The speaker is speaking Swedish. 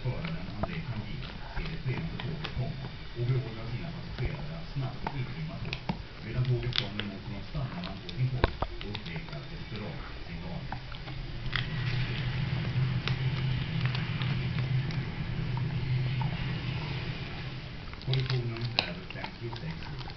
föraren André kan ge till det tredje tåget komma och beordra sina passagerare att snabbt utrymma tåget. Medan tåget kommer mot honom stannar han på sin post och upprepar desperat sin varning. Kollisionen är 56